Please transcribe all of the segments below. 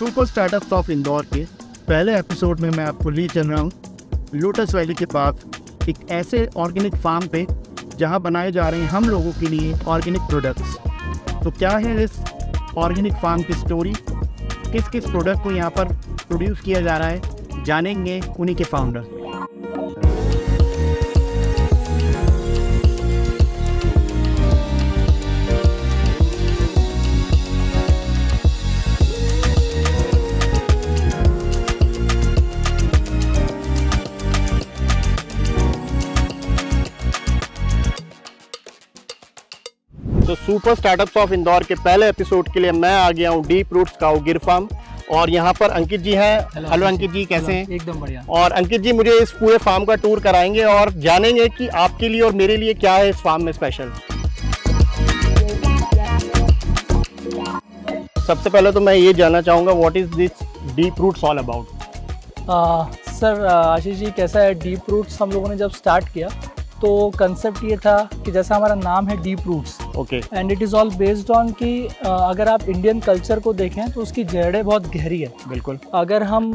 Super startups of Indore के पहले episode में मैं आपको ले चल रहा हूँ लोटस वैली के पास एक ऐसे ऑर्गेनिक फार्म पे जहाँ बनाए जा रहे हैं हम लोगों के लिए ऑर्गेनिक प्रोडक्ट्स। तो क्या है इस ऑर्गेनिक फार्म की स्टोरी, किस किस प्रोडक्ट को यहाँ पर प्रोड्यूस किया जा रहा है, जानेंगे उन्हीं के फाउंडर। तो सुपर स्टार्टअप्स ऑफ इंदौर के पहले एपिसोड के लिए मैं आ गया हूँ डीप रूट्स काऊ गिर फार्म और यहाँ पर अंकित जी हैं। हेलो अंकित जी, कैसे हैं? एकदम बढ़िया। और अंकित जी मुझे इस पूरे फार्म का टूर कराएंगे और जानेंगे कि आपके लिए और मेरे लिए क्या है इस फार्म में स्पेशल। सबसे पहले तो मैं ये जानना चाहूँगा what is this Deep Roots all about. Sir Ashish ji, कैसा है, डीप रूट्स हम लोगों ने जब स्टार्ट किया तो कंसेप्ट ये था कि जैसा हमारा नाम है Deep Roots, okay, and it is all based on कि अगर आप इंडियन कल्चर को देखें तो उसकी जड़ें बहुत गहरी है। बिल्कुल। अगर हम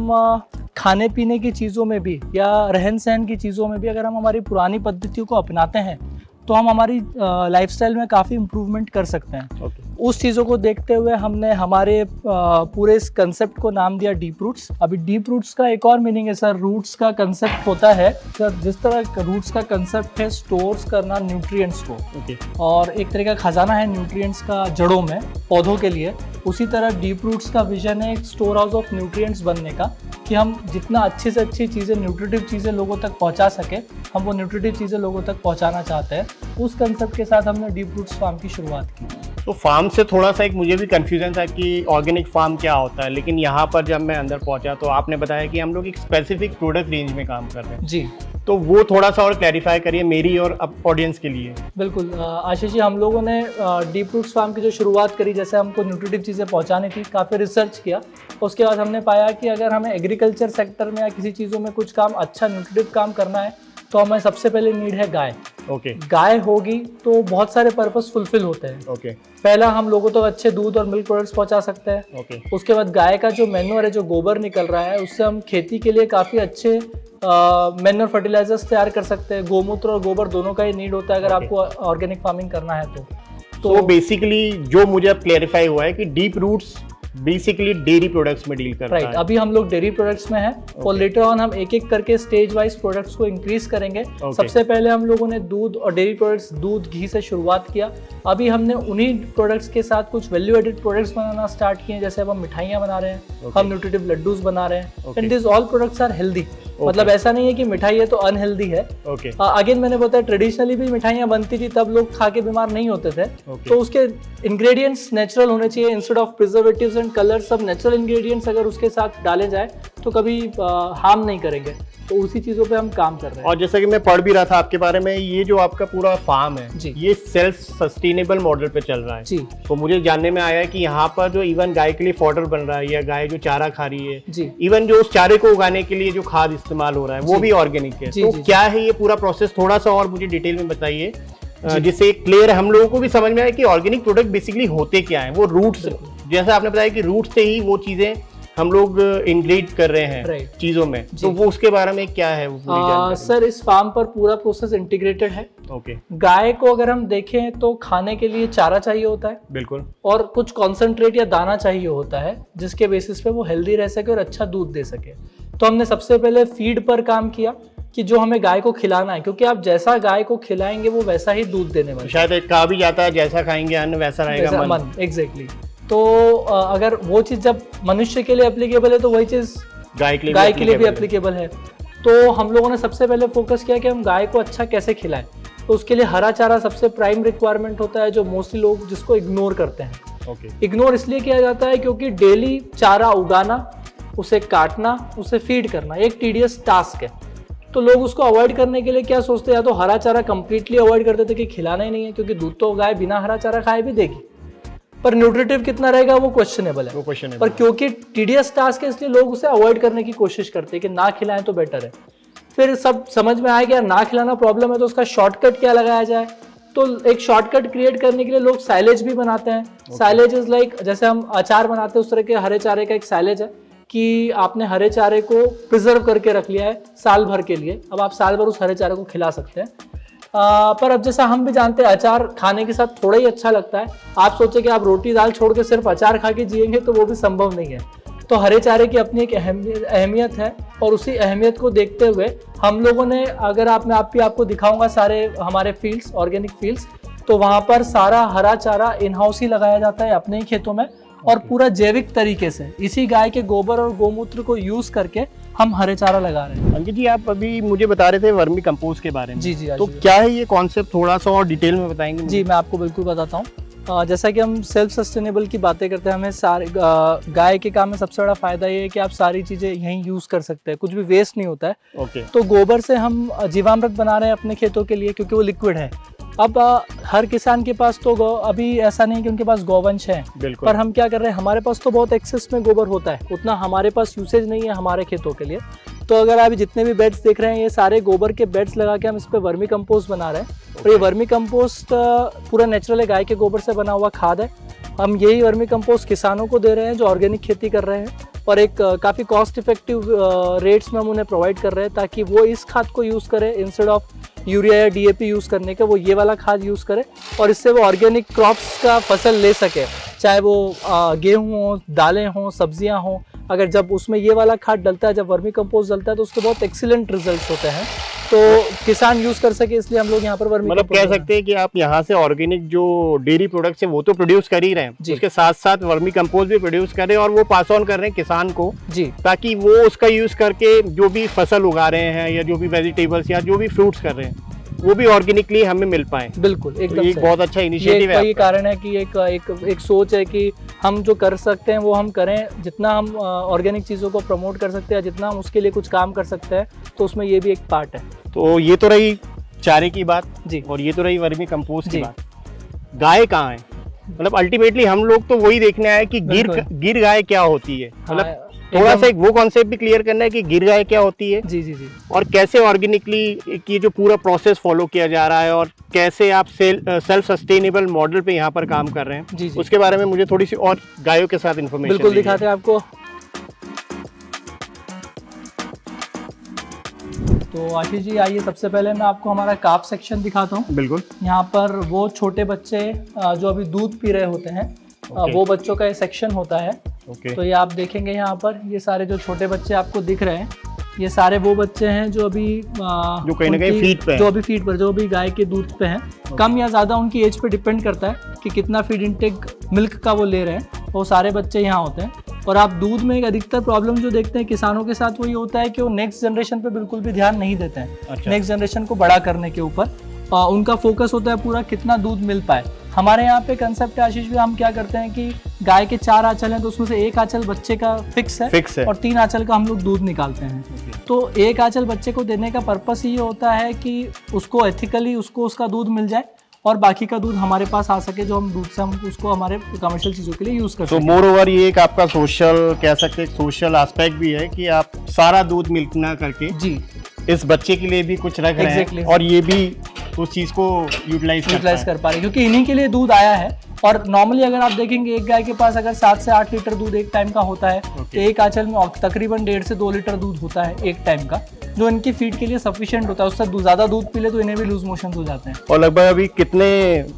खाने पीने की चीज़ों में भी या रहन सहन की चीज़ों में भी अगर हम हमारी पुरानी पद्धतियों को अपनाते हैं तो हम हमारी लाइफस्टाइल में काफ़ी इम्प्रूवमेंट कर सकते हैं। ओके। उस चीज़ों को देखते हुए हमने हमारे पूरे इस कंसेप्ट को नाम दिया डीप रूट्स। अभी डीप रूट्स का एक और मीनिंग है सर, रूट्स का कंसेप्ट होता है सर, जिस तरह रूट्स का कंसेप्ट है स्टोर्स करना न्यूट्रिएंट्स को, ओके, और एक तरह का खजाना है न्यूट्रिएंट्स का जड़ों में पौधों के लिए, उसी तरह डीप रूट्स का विजन है एक स्टोर हाउस ऑफ न्यूट्रिएंट्स बनने का, कि हम जितना अच्छी से अच्छी चीज़ें, न्यूट्रिटिव चीज़ें लोगों तक पहुंचा सके, हम वो न्यूट्रिटिव चीज़ें लोगों तक पहुंचाना चाहते हैं। उस कंसेप्ट के साथ हमने डीप रूट्स फार्म की शुरुआत की। तो फार्म से थोड़ा सा एक मुझे भी कंफ्यूजन था कि ऑर्गेनिक फार्म क्या होता है, लेकिन यहाँ पर जब मैं अंदर पहुँचा तो आपने बताया कि हम लोग एक स्पेसिफिक प्रोडक्ट रेंज में काम कर रहे हैं। जी, तो वो थोड़ा सा और क्लैरिफाई करिए मेरी और ऑडियंस के लिए। बिल्कुल आशीष जी, हम लोगों ने डीप रूट्स फार्म की जो शुरुआत करी, जैसे हमको न्यूट्रिटिव चीज़ें पहुंचानी थी, काफ़ी रिसर्च किया, उसके बाद हमने पाया कि अगर हमें एग्रीकल्चर सेक्टर में या किसी चीज़ों में कुछ काम अच्छा न्यूट्रिटिव काम करना है तो हमें सबसे पहले नीड है गाय। ओके। गाय होगी तो बहुत सारे पर्पस फुलफिल होते हैं। ओके। पहला, हम लोगों तक अच्छे दूध और मिल्क प्रोडक्ट्स पहुंचा सकते हैं। ओके। उसके बाद गाय का जो मैन्योर है, जो गोबर निकल रहा है, उससे हम खेती के लिए काफ़ी अच्छे मैन्योर फर्टिलाइजर्स तैयार कर सकते हैं। गोमूत्र और गोबर दोनों का ही नीड होता है अगर आपको ऑर्गेनिक फार्मिंग करना है तो बेसिकली जो मुझे अब क्लैरिफाई हुआ है कि Deep Roots basically dairy products में डील करता है। अभी हम लोग डेयरी प्रोडक्ट्स में हैं और लेटर ऑन हम एक एक करके स्टेज वाइज प्रोडक्ट्स को इंक्रीज करेंगे। सबसे पहले हम लोगों ने दूध और डेयरी प्रोडक्ट्स, दूध घी से शुरुआत किया। अभी हमने उन्हीं प्रोडक्ट्स के साथ कुछ वैल्यू एडेड प्रोडक्ट्स बनाना स्टार्ट किए, जैसे अब हम मिठाइयाँ बना रहे हैं, हम न्यूट्रिटिव लड्डूज बना रहे हैं, and this all products are healthy. मतलब ऐसा नहीं है कि मिठाई है तो अनहेल्दी है। अगेन मैंने बताया, ट्रेडिशनली भी मिठाइयाँ बनती थी, तब लोग खा के बीमार नहीं होते थे। तो उसके इंग्रेडिएंट्स नेचुरल होने चाहिए, instead of preservatives and colour, सब नेचुरल इंग्रेडिएंट्स अगर उसके साथ डाले जाए तो कभी हार्म नहीं करेंगे। तो उसी चीजों पे हम काम कर रहे हैं। और जैसा कि मैं पढ़ भी रहा था आपके बारे में, ये जो आपका पूरा फार्म है ये सेल्फ सस्टेनेबल मॉडल पे चल रहा है जी। तो मुझे जानने में आया कि यहाँ पर जो इवन गाय के लिए फॉडर बन रहा है या गाय जो चारा खा रही है जी, इवन जो उस चारे को उगाने के लिए जो खाद इस्तेमाल हो रहा है वो भी ऑर्गेनिक है। तो क्या है ये पूरा प्रोसेस, थोड़ा सा और मुझे डिटेल में बताइए जिससे क्लियर हम लोगों को भी समझ में आए कि ऑर्गेनिक प्रोडक्ट बेसिकली होते क्या है। वो रूट्स, जैसा आपने बताया कि रूट से ही वो चीजें हम लोग इंग्रेड कर रहे हैं चीजों में, तो वो उसके बारे में क्या है वो पूरी जानकारी? सर, इस फार्म पर पूरा प्रोसेस इंटीग्रेटेड है। ओके। गाय को अगर हम देखें तो खाने के लिए चारा चाहिए होता है, बिल्कुल, और कुछ कॉन्सेंट्रेट या दाना चाहिए होता है जिसके बेसिस पे वो हेल्दी रह सके और अच्छा दूध दे सके। तो हमने सबसे पहले फीड पर काम किया कि जो हमें गाय को खिलाना है, क्योंकि आप जैसा गाय को खिलाएंगे वो वैसा ही दूध देने वाला है। शायद एक कहा भी जाता है जैसा खाएंगे अन्न वैसा रहेगा मन। एग्जैक्टली। तो अगर वो चीज़ जब मनुष्य के लिए एप्लीकेबल है तो वही चीज़ गाय के लिए भी एप्लीकेबल है। तो हम लोगों ने सबसे पहले फोकस किया कि हम गाय को अच्छा कैसे खिलाएं। तो उसके लिए हरा चारा सबसे प्राइम रिक्वायरमेंट होता है, जो मोस्टली लोग जिसको इग्नोर करते हैं। इग्नोर इसलिए किया जाता है क्योंकि डेली चारा उगाना, उसे काटना, उसे फीड करना एक टीडियस टास्क है। तो लोग उसको अवॉइड करने के लिए क्या सोचते हैं, या तो हरा चारा कंप्लीटली अवॉइड कर देते कि खिलाना ही नहीं है, क्योंकि दूध तो गाय बिना हरा चारा खाए भी देगी, पर न्यूट्रिटिव कितना रहेगा वो क्वेश्चनेबल है। पर क्योंकि टीडियस टास्क है इसलिए लोग उसे अवॉइड करने की कोशिश करते हैं कि ना खिलाएं तो बेटर है। फिर सब समझ में आया कि यार ना खिलाना प्रॉब्लम है तो उसका शॉर्टकट क्या लगाया जाए। तो एक शॉर्टकट क्रिएट करने के लिए लोग साइलेज भी बनाते हैं। साइलेज इज लाइक जैसे हम अचार बनाते हैं उस तरह के हरे चारे का एक साइलेज है कि आपने हरे चारे को प्रिजर्व करके रख लिया है साल भर के लिए। अब आप साल भर उस हरे चारे को खिला सकते हैं। पर अब जैसा हम भी जानते हैं अचार खाने के साथ थोड़ा ही अच्छा लगता है। आप सोचे कि आप रोटी दाल छोड़ के सिर्फ अचार खा के जिएंगे तो वो भी संभव नहीं है। तो हरे चारे की अपनी एक अहमियत है और उसी अहमियत को देखते हुए हम लोगों ने, अगर आपको दिखाऊंगा सारे हमारे फील्ड्स, ऑर्गेनिक फील्ड्स, तो वहाँ पर सारा हरा चारा इन हाउस ही लगाया जाता है अपने ही खेतों में और पूरा जैविक तरीके से इसी गाय के गोबर और गोमूत्र को यूज करके हम हरे चारा लगा रहे हैं। अंकित जी, आप अभी मुझे बता रहे थे वर्मी कंपोस्ट के बारे में। जी, तो क्या है ये कॉन्सेप्ट, थोड़ा सा और डिटेल में बताएंगे? जी, मैं आपको बिल्कुल बताता हूँ। जैसा कि हम सेल्फ सस्टेनेबल की बातें करते हैं, हमें सारे गाय के काम में सबसे बड़ा फायदा ये है कि आप सारी चीजें यहीं यूज कर सकते हैं, कुछ भी वेस्ट नहीं होता है। तो गोबर से हम जीवामृत बना रहे हैं अपने खेतों के लिए क्योंकि वो लिक्विड है। अब हर किसान के पास तो अभी ऐसा नहीं कि उनके पास गौवंश है, पर हम क्या कर रहे हैं, हमारे पास तो बहुत एक्सेस में गोबर होता है, उतना हमारे पास यूसेज नहीं है हमारे खेतों के लिए। तो अगर आप जितने भी बेड्स देख रहे हैं ये सारे गोबर के बेड्स लगा के हम इस पे वर्मी कंपोस्ट बना रहे हैं। और ये वर्मी कंपोस्ट पूरा नेचुरल है, गाय के गोबर से बना हुआ खाद है। हम यही वर्मी कंपोस्ट किसानों को दे रहे हैं जो ऑर्गेनिक खेती कर रहे हैं और एक काफ़ी कॉस्ट इफेक्टिव रेट्स में हम उन्हें प्रोवाइड कर रहे हैं ताकि वो इस खाद को यूज़ करें इंस्टेड ऑफ यूरिया या डीएपी यूज़ करने के, वो ये वाला खाद यूज़ करें और इससे वो ऑर्गेनिक क्रॉप्स का फसल ले सके, चाहे वो गेहूँ हो, दालें हों, सब्जियां हों। अगर जब उसमें ये वाला खाद डलता है, जब वर्मी कंपोस्ट डलता है तो उसके बहुत एक्सीलेंट रिजल्ट्स होते हैं, तो किसान यूज कर सके, इसलिए हम लोग यहाँ पर वर्मी मतलब कह सकते हैं कि आप यहाँ से ऑर्गेनिक जो डेयरी प्रोडक्ट्स है वो तो प्रोड्यूस कर ही रहे हैं, उसके साथ साथ वर्मी कंपोस्ट भी प्रोड्यूस कर रहे हैं और वो पास ऑन कर रहे हैं किसान को जी, ताकि वो उसका यूज करके जो भी फसल उगा रहे हैं या जो भी वेजिटेबल्स या जो भी फ्रूट्स कर रहे हैं वो भी ऑर्गेनिकली हमें मिल पाए। बिल्कुल, एकदम एक बहुत अच्छा इनिशिएटिव है। ये कारण है कि एक सोच है कि हम जो कर सकते हैं वो हम करें, जितना हम ऑर्गेनिक चीज़ों को प्रमोट कर सकते हैं, जितना हम उसके लिए कुछ काम कर सकते हैं, तो उसमें ये भी एक पार्ट है। तो ये तो रही चारे की बात जी, और ये तो रही वर्मी कंपोस्ट की बात। गाय कहाँ है? मतलब अल्टीमेटली हम लोग तो वही देखने आए कि गिर गाय क्या होती है। मतलब थोड़ा सा एक वो कॉन्सेप्ट भी क्लियर करना है कि गिर गाय क्या होती है जी जी जी, और कैसे ऑर्गेनिकली की जो पूरा प्रोसेस फॉलो किया जा रहा है और कैसे आप सेल्फ सस्टेनेबल मॉडल पे यहाँ पर काम कर रहे हैं जी जी, उसके बारे में मुझे थोड़ी सी और गायों के साथ इन्फॉर्मेशन बिल्कुल दिखाते हैं आपको। तो आशीष जी आइए, सबसे पहले मैं आपको हमारा काफ सेक्शन दिखाता हूँ। बिल्कुल, यहाँ पर वो छोटे बच्चे जो अभी दूध पी रहे होते हैं वो बच्चों का ये सेक्शन होता है। तो ये आप देखेंगे यहाँ पर ये सारे जो छोटे बच्चे आपको दिख रहे हैं, ये सारे वो बच्चे हैं जो अभी जो कहीं ना कहीं फीड पे, जो अभी गाय के दूध पे हैं। कम या ज़्यादा उनकी एज पे डिपेंड करता है कि कितना फीड इंटेक मिल्क का वो ले रहे हैं। वो सारे बच्चे यहाँ होते हैं। और आप दूध में एक अधिकतर प्रॉब्लम जो देखते हैं किसानों के साथ वो ये होता है कि वो नेक्स्ट जनरेशन पे बिल्कुल भी ध्यान नहीं देते हैं। नेक्स्ट जनरेशन को बड़ा करने के ऊपर उनका फोकस होता है पूरा कितना दूध मिल पाए। हमारे यहाँ पे कंसेप्ट है आशीष भी, हम क्या करते हैं कि गाय के 4 आंचल हैं तो उसमें से 1 आंचल बच्चे का फिक्स है और 3 आंचल का हम लोग दूध निकालते हैं। तो 1 आंचल बच्चे को देने का पर्पस ये होता है कि उसको एथिकली उसका दूध मिल जाए और बाकी का दूध हमारे पास आ सके, जो हम दूध से हम उसको हमारे कमर्शियल चीज़ों के लिए यूज़ कर सकें। तो मोर ओवर ये एक आपका सोशल कह सकते हैं, सोशल एस्पेक्ट भी है कि आप सारा दूध मिल्क ना करके जी इस बच्चे के लिए भी कुछ रख रहे हैं और ये भी उस चीज़ को यूटिलाइज कर पा रहे हैं क्योंकि इन्हीं के लिए दूध आया है। और नॉर्मली अगर आप देखेंगे एक गाय के पास अगर 7 से 8 लीटर दूध एक टाइम का होता है तो एक आंचल में तकरीबन 1.5 से 2 लीटर दूध होता है एक टाइम का, जो इनकी फीड के लिए सफिशिएंट होता है। उससे ज़्यादा दूध पी ले तो इन्हें भी लूज मोशन हो जाते हैं। और लगभग अभी कितने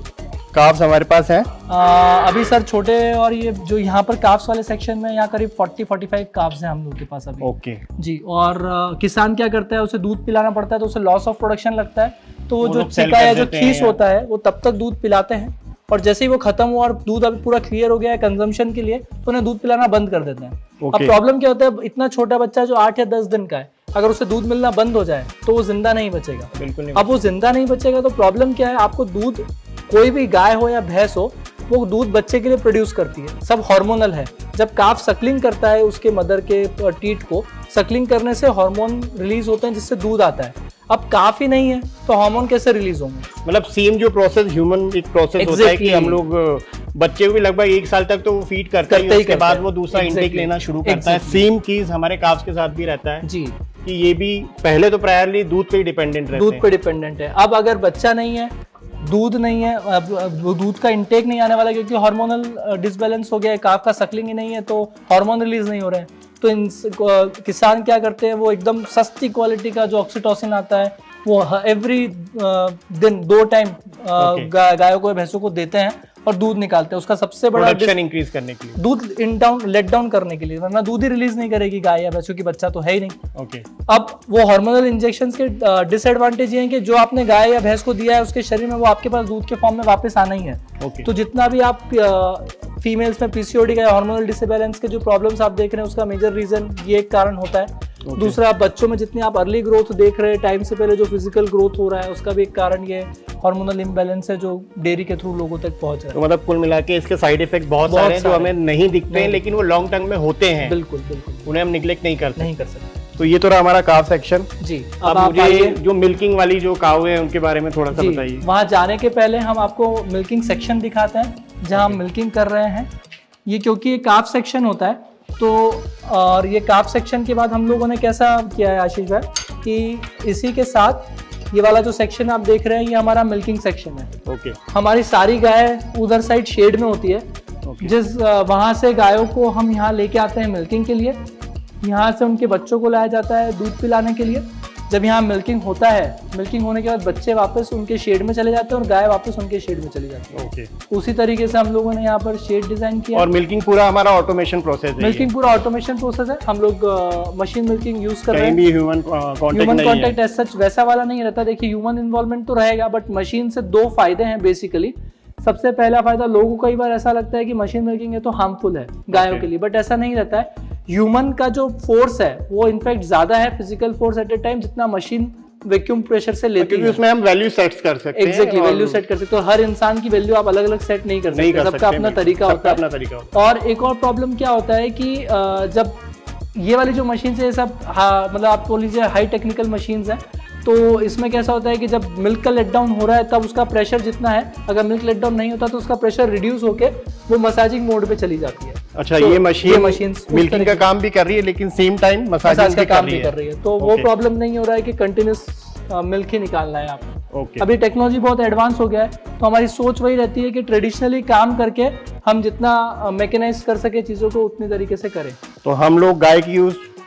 काफ्स हमारे पास हैं? अभी सर छोटे और ये जो यहाँ पर काफ्स वाले सेक्शन में यहाँ करीब 40-45 काफ्स हैं हम लोग के पास अभी। ओके जी। और किसान क्या करता है, उसे दूध पिलाना पड़ता है तो उसे लॉस ऑफ प्रोडक्शन लगता है, तो वो जो चिका या जो खीस होता है वो तब तक दूध पिलाते हैं और जैसे ही वो खत्म हुआ और दूध अभी पूरा क्लियर हो गया है कंजम्पशन के लिए तो उन्हें दूध पिलाना बंद कर देते हैं। अब प्रॉब्लम क्या होता है, इतना छोटा बच्चा जो 8 या 10 दिन का है, अगर उसे दूध मिलना बंद हो जाए तो वो जिंदा नहीं बचेगा। बिल्कुल नहीं। अब वो जिंदा नहीं बचेगा तो प्रॉब्लम क्या है, आपको दूध कोई भी गाय हो या भैंस हो वो दूध बच्चे के लिए प्रोड्यूस करती है, सब हार्मोनल है। जब काफ सकलिंग करता है उसके मदर के टीट को, सकलिंग करने से हार्मोन रिलीज होते हैं जिससे दूध आता है। अब काफ ही नहीं है तो हार्मोन कैसे रिलीज होंगे? मतलब सेम जो प्रोसेस ह्यूमन एक प्रोसेस होता है कि हम लोग बच्चे को भी लगभग 1 साल तक तो वो फीड करता है, उसके बाद वो दूसरा इंटेक लेना शुरू करता है। सेम चीज हमारे काफ्स के साथ भी रहता है जी, कि ये भी पहले तो प्रायरली दूध पे डिपेंडेंट रहते हैं। दूध पे डिपेंडेंट है। अब अगर बच्चा नहीं है, दूध नहीं है, अब दूध का इंटेक नहीं आने वाला क्योंकि हार्मोनल डिसबैलेंस हो गया है, काफ का सकलिंग ही नहीं है तो हार्मोन रिलीज नहीं हो रहे हैं। तो किसान क्या करते हैं, वो एकदम सस्ती क्वालिटी का जो ऑक्सीटोसिन आता है वो एवरी दिन 2 टाइम गायों को भैंसों को देते हैं और दूध निकालते हैं। उसका सबसे बड़ा प्रोडक्शन इंक्रीज करने के लिए, दूध लेट डाउन करने के लिए, वरना दूध ही रिलीज नहीं करेगी गाय या भैंसों की, बच्चा तो है ही नहीं। ओके। अब वो हार्मोनल इंजेक्शंस के डिसएडवांटेज ये हैं कि जो आपने गाय या भैंस को दिया है उसके शरीर में वो आपके पास दूध के फॉर्म में वापस आना ही है। तो जितना भी आप फीमेल्स में पीसीओडी का हार्मोनल डिसबैलेंस के जो प्रॉब्लम्स आप देख रहे हैं उसका मेजर रीजन ये एक कारण होता है। दूसरा, बच्चों में जितनी आप अर्ली ग्रोथ देख रहे हैं, टाइम से पहले जो फिजिकल ग्रोथ हो रहा है उसका भी एक कारण ये हार्मोनल इम्बैलेंस है जो डेयरी के थ्रू लोगों तक पहुंच रहा है। तो मतलब कुल मिला के इसके साइड इफेक्ट बहुत सारे हैं जो हमें नहीं दिखते हैं, लेकिन वो लॉन्ग टर्म में होते हैं। बिल्कुल बिल्कुल, उन्हें हम निगलेक्ट नहीं कर सकते। तो ये तो रहा हमारा काव सेक्शन जी। अब मुझे जो मिल्किंग वाली जो काव है उनके बारे में थोड़ा सा बताइए। वहाँ जाने के पहले हम आपको मिल्किंग सेक्शन दिखाते हैं जहाँ हम मिल्किंग कर रहे हैं। ये क्योंकि ये काफ सेक्शन होता है तो, और ये काफ सेक्शन के बाद हम लोगों ने कैसा किया है आशीष भाई कि इसी के साथ ये वाला जो सेक्शन आप देख रहे हैं ये हमारा मिल्किंग सेक्शन है। ओके। हमारी सारी गाय उधर साइड शेड में होती है। जिस वहाँ से गायों को हम यहाँ लेके आते हैं मिल्किंग के लिए, यहाँ से उनके बच्चों को लाया जाता है दूध पिलाने के लिए। जब यहाँ मिल्किंग होता है, मिल्किंग होने के बाद बच्चे वापस उनके शेड में चले जाते हैं और गाय वापस उनके शेड में चली जाती है। ओके। उसी तरीके से हम लोगों ने यहाँ पर शेड डिजाइन किया। और मिल्किंग पूरा हमारा ऑटोमेशन प्रोसेस है। मिल्किंग पूरा ऑटोमेशन प्रोसेस है। हम लोग मशीन मिल्किंग यूज कर रहे हैं। ह्यूमन कॉन्टेक्ट एज सच वैसा वाला नहीं रहता। देखिए, ह्यूमन इन्वॉल्वमेंट तो रहेगा, बट मशीन से 2 फायदे हैं बेसिकली। सबसे पहला फायदा, लोगों को कई बार ऐसा लगता है कि मशीन मिल्किंग है तो हार्मफुल है गायों के लिए, बट ऐसा नहीं रहता है। ह्यूमन का जो फोर्स है वो इनफैक्ट ज्यादा है, physical force at a time, जितना मशीन वैक्यूम प्रेशर से लेती है। उसमें हम वैल्यू सेट कर सकते हैं। एग्जैक्टली, वैल्यू सेट कर सकते हो। हर इंसान की वैल्यू आप अलग अलग सेट नहीं कर सकते, सबका अपना तरीका होता है। और एक और प्रॉब्लम क्या होता है कि जब ये वाली जो मशीन है, सब मतलब आप बोल लीजिए हाई टेक्निकल मशीन्स हैं, तो इसमें कैसा होता है कि जब मिल्क का लेट डाउन हो रहा है तब उसका प्रेशर जितना है, अगर मिल्क लेट डाउन नहीं होता तो उसका प्रेशर रिड्यूस होके वो मसाजिंग मोड पे चली जाती है। अच्छा, तो ये मशीन मिल्किंग का काम भी कर रही है लेकिन सेम टाइम मसाजिंग का काम भी कर रही है। तो वो प्रॉब्लम नहीं हो रहा है कि कंटिन्यूस मिल्क ही निकालना है आपको। अभी टेक्नोलॉजी बहुत एडवांस हो गया है, तो हमारी सोच वही रहती है कि ट्रेडिशनली काम करके हम जितना मैकेनाइज कर सके चीज़ों को उतनी तरीके से करें। तो हम लोग गाय की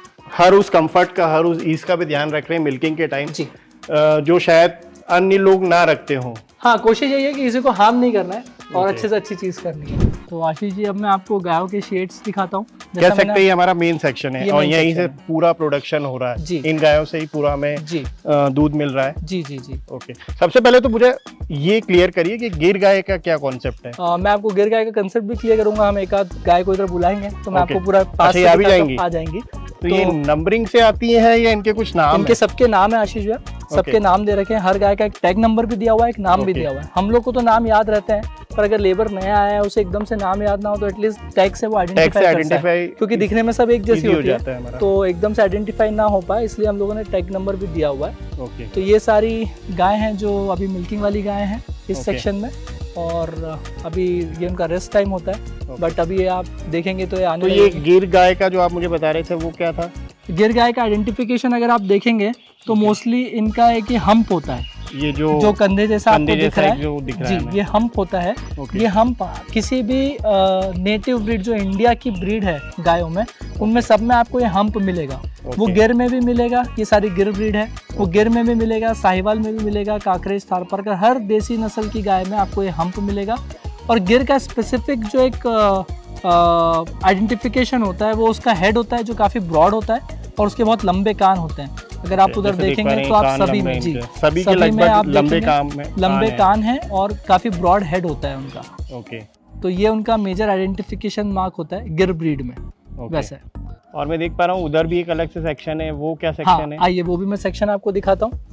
हर उस कंफर्ट का, हर उस ईज का भी ध्यान रख रहे हैं मिल्किंग के टाइम जी, जो शायद अन्य लोग ना रखते हों। हाँ, कोशिश यही है कि किसी को हार्म नहीं करना है और अच्छे से अच्छी चीज करनी है। तो आशीष जी, अब मैं आपको गायों के शेड्स दिखाता हूँ। कह सकते हैं ये हमारा मेन सेक्शन है और यहीं से पूरा प्रोडक्शन हो रहा है जी। इन गायों से ही पूरा हमें दूध मिल रहा है जी जी जी। ओके, सबसे पहले तो मुझे ये क्लियर करिए कि गिर गाय का क्या कॉन्सेप्ट है। मैं आपको गिर गाय का कंसेप्ट भी क्लियर करूंगा। हम एक आध गाय को इधर बुलाएंगे तो मैं आपको पूरा पास आ जाएंगी। तो ये नंबरिंग से आती है या इनके कुछ नाम? इनके सबके नाम है आशीष भैया, सबके नाम दे रखे हैं। हर गाय का एक टैग नंबर भी दिया हुआ है, एक नाम भी दिया हुआ है। हम लोग को तो नाम याद रहते हैं, पर अगर लेबर नया आया है उसे एकदम से नाम याद ना हो तो एटलीस्ट टैग से वो आइडेंटिफाई, क्योंकि दिखने में सब एक जैसी होती है तो एकदम से आइडेंटिफाई ना हो पाए, इसलिए हम लोगों ने टैग नंबर भी दिया हुआ है। तो ये सारी गाय हैं जो अभी मिल्किंग वाली गाय हैं इस सेक्शन में, और अभी ये उनका रेस्ट टाइम होता है। बट अभी आप देखेंगे तो ये आने। तो ये गिर गाय का जो आप मुझे बता रहे थे वो क्या था? गिर गाय का आइडेंटिफिकेशन अगर आप देखेंगे तो मोस्टली इनका एक ही हम्प होता है, ये जो कंधे जैसा आपको दिख रहा है जी, ये हम्प होता है। ये हम्प किसी भी नेटिव ब्रीड जो इंडिया की ब्रीड है गायों में, उनमें सब में आपको ये हम्प मिलेगा। वो गिर में भी मिलेगा, ये सारी गिर ब्रीड है, वो गिर में भी मिलेगा, साहिवाल में भी मिलेगा, काकरेज, थारपारकर, हर देसी नस्ल की गाय में आपको ये हम्प मिलेगा। और गिर का स्पेसिफिक जो एक आइडेंटिफिकेशन होता है वो उसका हेड होता है जो काफ़ी ब्रॉड होता है और उसके बहुत लंबे कान होते हैं। अगर आप उधर देखेंगे तो आप सभी में जी सभी के लगभग लंबे कान हैं और काफ़ी ब्रॉड हेड होता है उनका। ओके, तो ये उनका मेजर आइडेंटिफिकेशन मार्क होता है गिर ब्रीड में। वैसे और मैं देख पा रहा हूँ उधर भी एक अलग से सेक्शन है, वो क्या सेक्शन है? आइए वो भी मैं सेक्शन आपको दिखाता हूँ।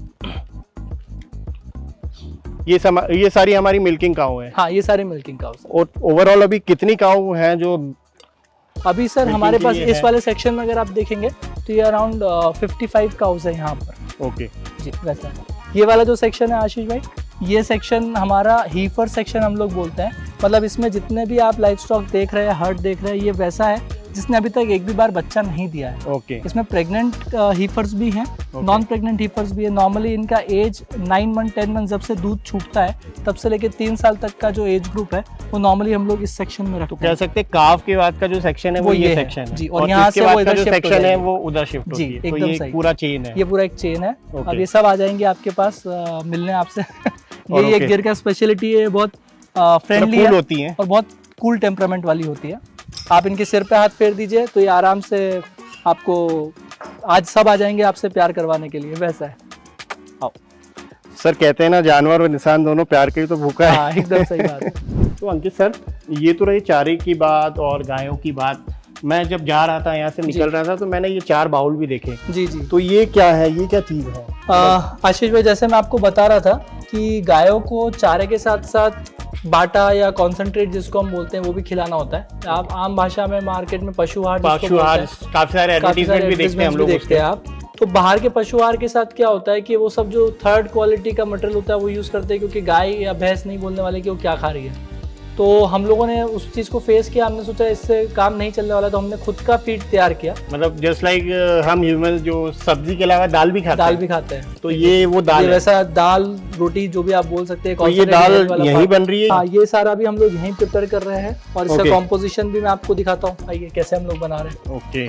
ये सारी हमारी मिल्किंग काऊ है। हाँ, ये सारी मिल्किंग काऊ। और ओवरऑल अभी कितनी काऊ हैं जो अभी सर हमारे पास इस वाले सेक्शन में अगर आप देखेंगे तो ये अराउंड 55 काउज है यहाँ पर। ओके जी, वैसा ये वाला जो सेक्शन है आशीष भाई, ये सेक्शन हमारा हीफर सेक्शन हम लोग बोलते हैं। मतलब इसमें जितने भी आप लाइव स्टॉक देख रहे हैं, हर्ड देख रहे हैं, ये वैसा है जिसने अभी तक एक भी बार बच्चा नहीं दिया है। ओके। इसमें प्रेग्नेंट हीफर्स भी हैं, नॉन प्रेग्नेंट हीफर्स भी है। नॉर्मली इनका एज 9 मंथ 10 मंथ जब से दूध छूटता है तब से लेके 3 साल तक का जो एज ग्रुप है वो नॉर्मली हम लोग इस सेक्शन में रखते हैं। तो कह सकते हैं काफ के बाद का जो सेक्शन है वो ये सेक्शन है जी, और यहाँ से वो इधर शिफ्ट सेक्शन है वो उधर शिफ्ट होती है। तो ये पूरा चेन है, ये पूरा एक चेन है। अब ये सब आ जाएंगे आपके पास मिलने आपसे। ये एक गिर का स्पेशलिटी है, बहुत फ्रेंडली होती है और बहुत कूल टेम्परामेंट वाली होती है। आप इनके सिर पे हाथ फेर दीजिए तो ये आराम से आपको आज सब आ जाएंगे आपसे प्यार करवाने के लिए, वैसा है। आओ सर, कहते हैं ना जानवर और इंसान दोनों प्यार के ही तो भूखा है। हाँ, एकदम सही बात है। तो अंकित सर, ये तो रही चारे की बात और गायों की बात। मैं जब जा रहा था यहाँ से निकल रहा था तो मैंने ये 4 बाउल भी देखे। जी जी। तो ये क्या है, ये क्या चीज़ है? आशीष भाई, जैसे मैं आपको बता रहा था कि गायों को चारे के साथ साथ बाटा या कॉन्सेंट्रेट जिसको हम बोलते हैं वो भी खिलाना होता है। आप आम भाषा में मार्केट में पशु आहार काफी सारे एडवर्टाइजमेंट भी देखते हैं हम लोग, देखते हैं आप। तो बाहर के पशु आहार के साथ क्या होता है कि वो सब जो 3rd क्वालिटी का मटेरियल होता है वो यूज करते हैं, क्योंकि गाय या भैंस नहीं बोलने वाले कि वो क्या खा रही है। तो हम लोगों ने उस चीज़ को फेस किया, हमने सोचा इससे काम नहीं चलने वाला, तो हमने खुद का फीड तैयार किया। मतलब जस्ट लाइक हम ह्यूमन जो सब्जी के अलावा दाल भी खाते हैं। तो ये वो दाल है, वैसा दाल रोटी जो भी आप बोल सकते हैं। तो ये दाल यहीं बन रही है? हाँ, ये सारा भी हम लोग यहीं प्रिपेयर कर रहे हैं और इसका कॉम्पोजिशन भी मैं आपको दिखाता हूँ। आइए कैसे हम लोग बना रहे हैं। ओके।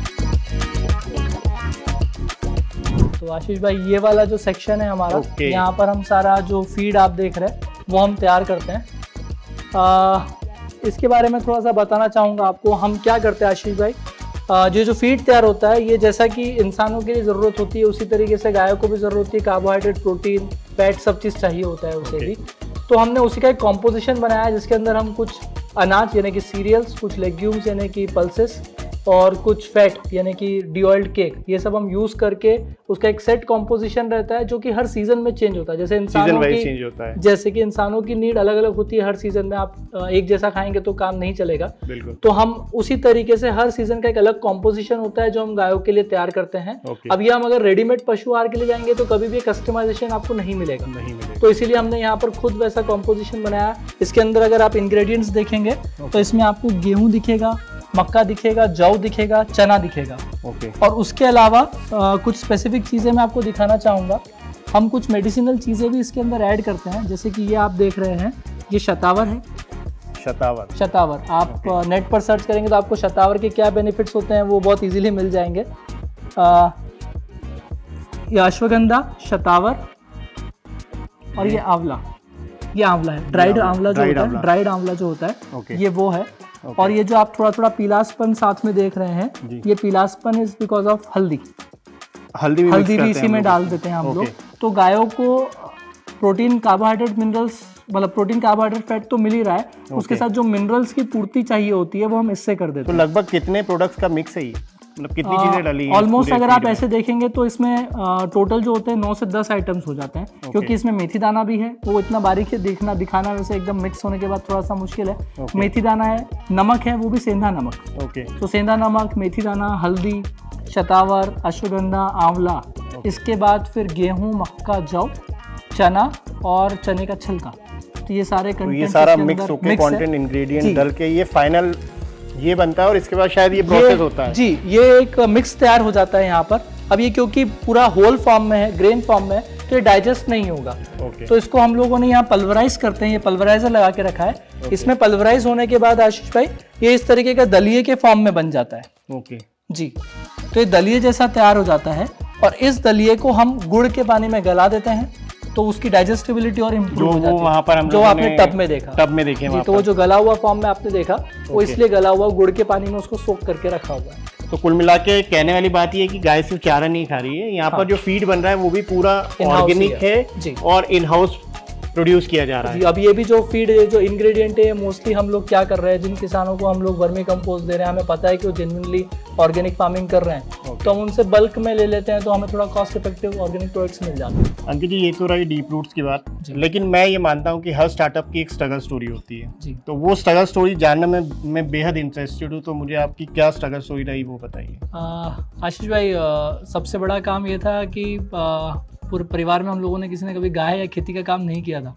तो आशीष भाई, ये वाला जो सेक्शन है हमारा, यहाँ पर हम सारा जो फीड आप देख रहे हैं वो हम तैयार करते हैं। इसके बारे में थोड़ा सा बताना चाहूँगा आपको। हम क्या करते हैं आशीष भाई, जो फीड तैयार होता है ये जैसा कि इंसानों के लिए ज़रूरत होती है उसी तरीके से गायों को भी ज़रूरत होती है। कार्बोहाइड्रेट, प्रोटीन, फैट सब चीज़ चाहिए होता है उसे भी। तो हमने उसी का एक कॉम्पोजिशन बनाया है जिसके अंदर हम कुछ अनाज यानी कि सीरियल्स, कुछ लेग्यूम्स यानी कि पल्सेस और कुछ फैट यानी कि डीऑयल्ड केक, ये सब हम यूज़ करके उसका एक सेट कॉम्पोजिशन रहता है जो कि हर सीजन में चेंज होता है। जैसे इंसानों की चेंज होता है, जैसे कि इंसानों की नीड अलग अलग होती है हर सीजन में। आप एक जैसा खाएंगे तो काम नहीं चलेगा। तो हम उसी तरीके से हर सीजन का एक अलग कॉम्पोजिशन होता है जो हम गायों के लिए तैयार करते हैं। अब ये हम अगर रेडीमेड पशु आहार के लिए जाएंगे तो कभी भी कस्टमाइजेशन आपको नहीं मिलेगा। तो इसीलिए हमने यहाँ पर खुद वैसा कॉम्पोजिशन बनाया। इसके अंदर अगर आप इंग्रेडिएंट्स देखेंगे तो इसमें आपको गेहूं दिखेगा, मक्का दिखेगा, जौ दिखेगा, चना दिखेगा। और उसके अलावा कुछ स्पेसिफिक चीज़ें मैं आपको दिखाना चाहूँगा। हम कुछ मेडिसिनल चीज़ें भी इसके अंदर ऐड करते हैं, जैसे कि ये आप देख रहे हैं, ये शतावर है। शतावर आप नेट पर सर्च करेंगे तो आपको शतावर के क्या बेनिफिट्स होते हैं वो बहुत इजीली मिल जाएंगे। ये अश्वगंधा, शतावर और ये आंवला, ये आंवला है, ड्राइड आंवला जो होता है, ड्राइड आंवला जो होता है ये वो है। और ये जो आप थोड़ा थोड़ा पीलासपन साथ में देख रहे हैं, ये पीलासपन इज बिकॉज ऑफ हल्दी भी इसी में डाल देते हैं हम लोग। तो गायों को प्रोटीन, कार्बोहाइड्रेट, मिनरल्स, मतलब प्रोटीन, कार्बोहाइड्रेट, फैट तो मिल ही रहा है, उसके साथ जो मिनरल्स की पूर्ति चाहिए होती है वो हम इससे कर देते हैं। तो लगभग कितने प्रोडक्ट्स का मिक्स है ये, मतलब कितनी चीजें डाली हैं? ऑलमोस्ट अगर आप ऐसे देखेंगे तो इसमें टोटल जो होते हैं 9 से 10 आइटम्स हो जाते हैं, क्योंकि इसमें मेथी दाना भी है। वो इतना बारीक है, दिखाना वैसे एकदम मिक्स होने के बाद थोड़ा सा मुश्किल है। मेथी दाना है, नमक है, वो भी सेंधा नमक। तो सेंधा नमक, मेथी दाना, हल्दी, शतावर, अश्वगंधा, आंवला, इसके बाद फिर गेहूँ, मक्का, जौ, चना और चने का छिलका। तो ये सारे कंटेंट, ये सारा मिक्स होकर कंटेंट इंग्रेडिएंट डाल के ये फाइनल ये बनता है और इसके बाद शायद ये प्रोसेस होता है। जी, ये एक मिक्स तैयार हो जाता है यहाँ पर। अब ये क्योंकि पूरा होल फॉर्म में है, ग्रेन फॉर्म में, तो ये डाइजेस्ट नहीं होगा। तो इसको हम लोगों ने यहाँ पल्वराइज करते हैं, ये पल्वराइजर लगा के रखा है। इसमें पल्वराइज होने के बाद आशीष भाई ये इस तरीके का दलिये के फॉर्म में बन जाता है। जी, तो ये दलिये जैसा तैयार हो जाता है और इस दलिये को हम गुड़ के पानी में गला देते हैं तो उसकी डाइजेस्टिबिलिटी और इम्प्रूव हो जाती है। वहाँ पर हम जो आपने टब में देखा, तो वो जो गला हुआ फॉर्म में आपने देखा वो इसलिए गला हुआ गुड़ के पानी में उसको सोक करके रखा हुआ है। तो कुल मिला के कहने वाली बात ये है कि गाय सिर्फ चारा नहीं खा रही है, यहाँ पर जो फीड बन रहा है वो भी पूरा ऑर्गेनिक है और इन हाउस प्रोड्यूस किया जा रहा है। अब ये भी जो फीड है, जो इंग्रेडिएंट है, मोस्टली हम लोग क्या कर रहे हैं, जिन किसानों को हम लोग वर्मी कंपोस्ट दे रहे हैं, हमें पता है कि वो जेन्युइनली ऑर्गेनिक फार्मिंग कर रहे हैं, तो हम उनसे बल्क में ले लेते हैं, तो हमें थोड़ा कॉस्ट इफेक्टिव ऑर्गेनिक प्रोडक्ट्स मिल जाते हैं। अंकित जी, ये तो रही डीप रूट्स की बात, लेकिन मैं ये मानता हूँ कि हर स्टार्टअप की एक स्ट्रगल स्टोरी होती है। तो वो स्ट्रगल स्टोरी जानने में मैं बेहद इंटरेस्टेड हूँ, तो मुझे आपकी क्या स्ट्रगल स्टोरी रही वो बताइए। आशीष भाई, सबसे बड़ा काम ये था कि पूरे परिवार में हम लोगों ने किसी ने कभी गाय या खेती का काम नहीं किया था।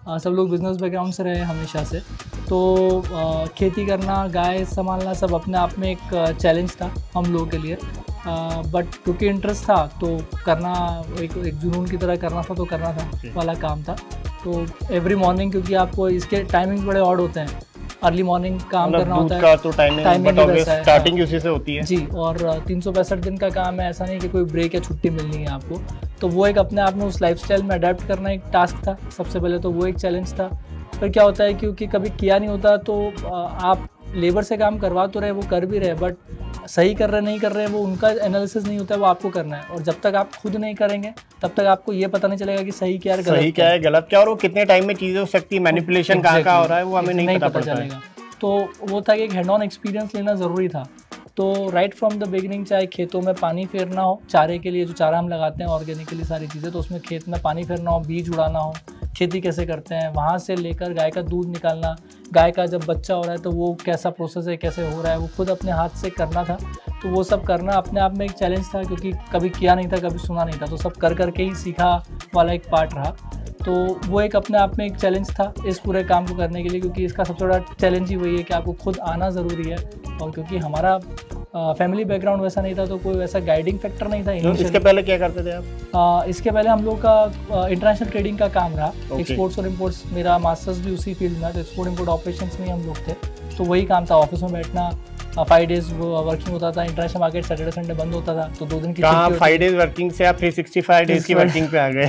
सब लोग बिजनेस बैकग्राउंड से रहे हमेशा से, तो खेती करना, गाय संभालना सब अपने आप में एक चैलेंज था हम लोगों के लिए। बट क्योंकि इंटरेस्ट था तो करना, एक जुनून की तरह करना था, तो करना था वाला काम था। तो एवरी मॉर्निंग, क्योंकि आपको इसके टाइमिंग्स बड़े ऑड होते हैं, अर्ली मॉर्निंग काम करना होता है, तो टाइमिंग स्टार्टिंग उसी से होती है जी। और 365 दिन का काम है, ऐसा नहीं कि कोई ब्रेक या छुट्टी मिलनी है आपको। तो वो एक अपने आप में उस लाइफस्टाइल में अडेप्ट करना एक टास्क था सबसे पहले, तो वो एक चैलेंज था। फिर क्या होता है, क्योंकि कभी किया नहीं होता तो आप लेबर से काम करवा तो रहे, वो कर भी रहे, बट सही कर रहे नहीं कर रहे, वो उनका एनालिसिस नहीं होता है, वो आपको करना है। और जब तक आप खुद नहीं करेंगे तब तक आपको ये पता नहीं चलेगा कि सही क्या है, गलत क्या, और वो कितने टाइम में चीज़ें हो सकती है, मैनिपुलेशन कहाँ हो रहा है, वो हमें नहीं पता चलेगा। तो वो था कि एक हैंड ऑन एक्सपीरियंस लेना ज़रूरी था। तो राइट फ्रॉम द बिगिनिंग, चाहे खेतों में पानी फेरना हो, चारे के लिए जो चारा हम लगाते हैं ऑर्गेनिकली सारी चीज़ें, तो उसमें खेत में पानी फेरना हो, बीज उड़ाना हो, खेती कैसे करते हैं, वहाँ से लेकर गाय का दूध निकालना, गाय का जब बच्चा हो रहा है तो वो कैसा प्रोसेस है, कैसे हो रहा है, वो खुद अपने हाथ से करना था। तो वो सब करना अपने आप में एक चैलेंज था, क्योंकि कभी किया नहीं था, कभी सुना नहीं था, तो सब कर करके ही सीखा वाला एक पार्ट रहा। तो वो एक अपने आप में एक चैलेंज था इस पूरे काम को करने के लिए, क्योंकि इसका सबसे बड़ा चैलेंज ही वही है कि आपको खुद आना ज़रूरी है। और क्योंकि हमारा फैमिली बैकग्राउंड वैसा नहीं था, तो कोई वैसा गाइडिंग फैक्टर नहीं था। इसके पहले क्या करते थे आप? इसके पहले हम लोग का इंटरनेशनल ट्रेडिंग का काम रहा, एक्सपोर्ट्स और इम्पोर्ट्स। मेरा मास्टर्स भी उसी फील्ड में, तो एक्सपोर्ट इम्पोर्ट ऑपरेशंस में हम लोग थे, तो वही काम था। ऑफिस में बैठना, 5 डेज वर्किंग होता था, इंटरनेशनल मार्केट सैटरडे संडे बंद होता था, तो 2 दिन की 5 डेज वर्किंग से आप 365 डेज की वर्किंग पे आ गए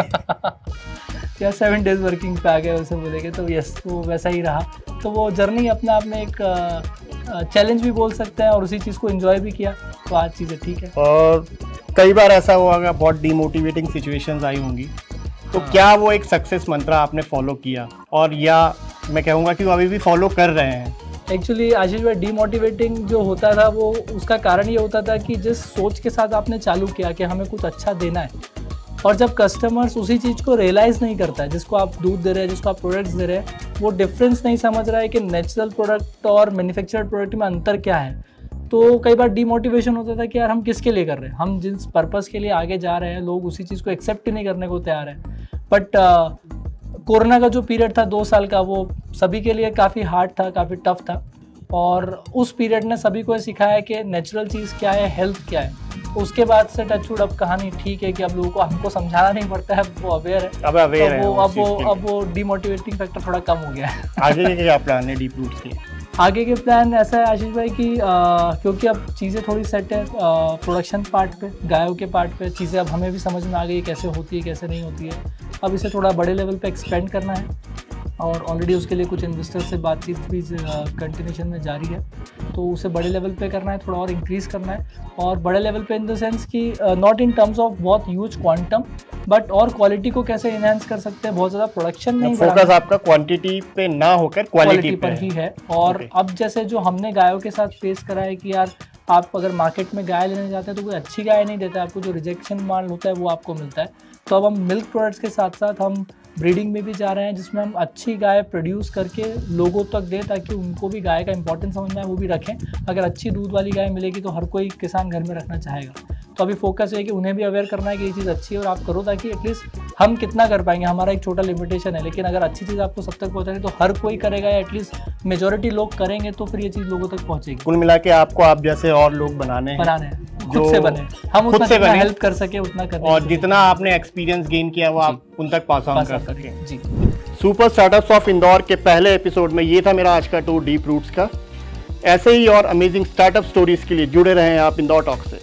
या 7 डेज वर्किंग पे आ गए वैसे बोलेंगे, तो यस, वो वैसा ही रहा। तो वो जर्नी अपने आप में एक चैलेंज भी बोल सकते हैं, और उसी चीज़ को एंजॉय भी किया, तो आज चीज़ें ठीक है। और कई बार ऐसा हुआ होगा, बहुत डीमोटिवेटिंग सिचुएशंस आई होंगी, तो क्या वो एक सक्सेस मंत्र आपने फॉलो किया, और या मैं कहूँगा कि वो अभी भी फॉलो कर रहे हैं? एक्चुअली आशीष भाई, डीमोटिवेटिंग जो होता था वो उसका कारण ये होता था कि जिस सोच के साथ आपने चालू किया कि हमें कुछ अच्छा देना है, और जब कस्टमर्स उसी चीज़ को रियलाइज़ नहीं करता है, जिसको आप दूध दे रहे हैं, जिसको आप प्रोडक्ट्स दे रहे हैं, वो डिफरेंस नहीं समझ रहा है कि नेचुरल प्रोडक्ट और मैन्युफैक्चर्ड प्रोडक्ट में अंतर क्या है, तो कई बार डीमोटिवेशन होता था कि यार हम किसके लिए कर रहे हैं, हम जिस पर्पज़ के लिए आगे जा रहे हैं, लोग उसी चीज़ को एक्सेप्ट ही नहीं करने को तैयार है। बट कोरोना का जो पीरियड था 2 साल का, वो सभी के लिए काफ़ी हार्ड था, काफ़ी टफ था, और उस पीरियड ने सभी को सिखाया कि नेचुरल चीज़ क्या है, हेल्थ क्या है। उसके बाद से टचवुड अब कहानी ठीक है कि अब लोगों को हमको समझाना नहीं पड़ता है, वो अवेयर है, अब वो डीमोटिवेटिंग फैक्टर थोड़ा कम हो गया है। आगे के क्या प्लान है डीप रूट्स के? आगे के प्लान ऐसा है आशीष भाई कि क्योंकि अब चीज़ें थोड़ी सेट है प्रोडक्शन पार्ट पे, गायों के पार्ट पे चीज़ें अब हमें भी समझ में आ गई कैसे होती है, कैसे नहीं होती है। अब इसे थोड़ा बड़े लेवल पे एक्सपेंड करना है, और ऑलरेडी उसके लिए कुछ इन्वेस्टर से बातचीत भी कंटिन्यूशन में जारी है, तो उसे बड़े लेवल पे करना है, थोड़ा और इंक्रीज़ करना है। और बड़े लेवल पे इन द सेंस कि नॉट इन टर्म्स ऑफ बहुत ह्यूज क्वांटम, बट और क्वालिटी को कैसे इनहेंस कर सकते हैं, बहुत ज़्यादा प्रोडक्शन नहीं, फोकस आपका क्वांटिटी पे ना होकर क्वालिटी पर ही है। और अब जैसे जो हमने गायों के साथ फेस करा है कि यार आप अगर मार्केट में गाय लेने जाते हैं तो कोई अच्छी गाय नहीं देता, आपको जो रिजेक्शन माल होता है वो आपको मिलता है। तो अब हम मिल्क प्रोडक्ट्स के साथ साथ हम ब्रीडिंग में भी जा रहे हैं, जिसमें हम अच्छी गाय प्रोड्यूस करके लोगों तक दें, ताकि उनको भी गाय का इंपॉर्टेंस समझना है, वो भी रखें। अगर अच्छी दूध वाली गाय मिलेगी तो हर कोई किसान घर में रखना चाहेगा। तो अभी फोकस है कि उन्हें भी अवेयर करना है कि ये चीज़ अच्छी है और आप करो, ताकि एटलीस्ट हम कितना कर पाएंगे, हमारा एक छोटा लिमिटेशन है, लेकिन अगर अच्छी चीज़ आपको सब तक पहुँचानी तो हर कोई करेगा, या एटलीस्ट मेजोरिटी लोग करेंगे, तो फिर ये चीज़ लोगों तक पहुँचेगी। कुल मिला के आपको आप जैसे और लोग बनाने हैं, खुद से बने, हम खुद से बने, हेल्प कर सके उतना करें, और जितना आपने एक्सपीरियंस गेन किया वो आप उन तक पास ऑन कर सके जी। सुपर स्टार्टअप्स ऑफ इंदौर के पहले एपिसोड में ये था मेरा आज का टूर डीप रूट्स का। ऐसे ही और अमेजिंग स्टार्टअप स्टोरीज के लिए जुड़े रहें आप इंदौर टॉक से।